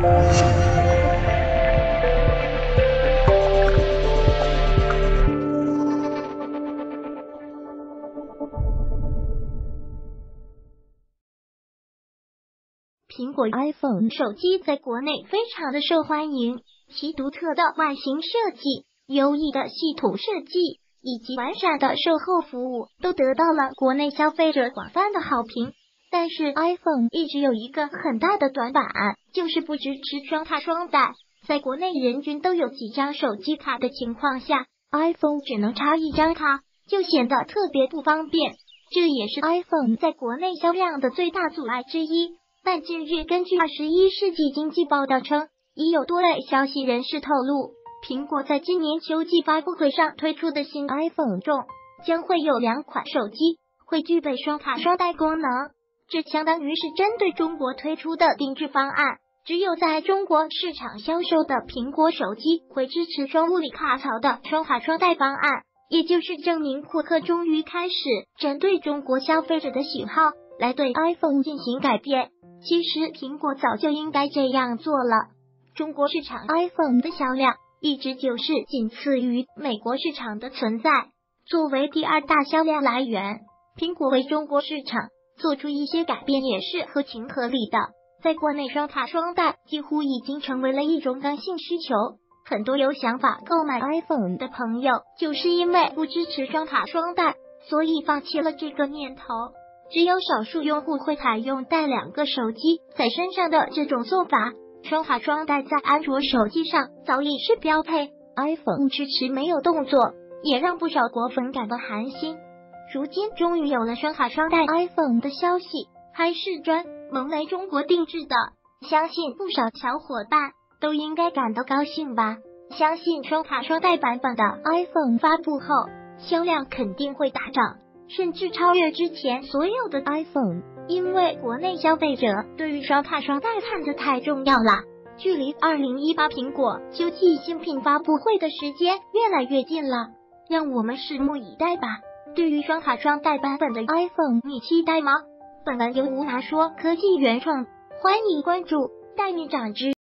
苹果 iPhone 手机在国内非常的受欢迎，其独特的外形设计、优异的系统设计以及完善的售后服务都得到了国内消费者广泛的好评。但是 iPhone 一直有一个很大的短板，就是不支持双卡双待。在国内人均都有几张手机卡的情况下， iPhone 只能插一张卡，就显得特别不方便，这也是 iPhone 在国内销量的最大阻碍之一。但近日根据21世纪经济报道称，已有多类消息人士透露，苹果在今年秋季发布会上推出的新 iPhone 中，将会有2款手机会具备双卡双待功能，这相当于是针对中国推出的定制方案。只有在中国市场销售的苹果手机会支持双物理卡槽的双卡双待方案，也就是证明库克终于开始针对中国消费者的喜好来对 iPhone 进行改变。其实苹果早就应该这样做了。中国市场 iPhone 的销量一直就是仅次于美国市场的存在，作为第2大销量来源，苹果为中国市场做出一些改变也是合情合理的。在国内双卡双待几乎已经成为了一种刚性需求，很多有想法购买 iPhone 的朋友就是因为不支持双卡双待，所以放弃了这个念头。只有少数用户会采用带2个手机在身上的这种做法，双卡双待在安卓手机上早已是标配， iPhone 迟迟没有动作，也让不少果粉感到寒心。如今终于有了双卡双待 iPhone 的消息，还是专门为中国定制的，相信不少小伙伴都应该感到高兴吧。相信双卡双待版本的 iPhone 发布后，销量肯定会大涨，甚至超越之前所有的 iPhone， 因为国内消费者对于双卡双待看得太重要了。距离2018苹果秋季新品发布会的时间越来越近了，让我们拭目以待吧。对于双卡双待版本的 iPhone， 你期待吗？本文由吴拿说科技原创，欢迎关注，带你长知识。